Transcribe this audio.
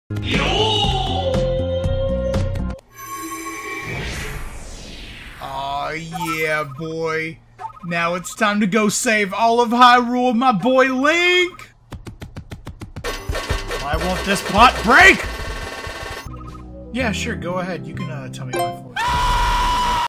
Aw, yeah, boy. Now it's time to go save all of Hyrule, my boy Link! Why won't this plot break? Yeah, sure, go ahead. You can tell me going forward.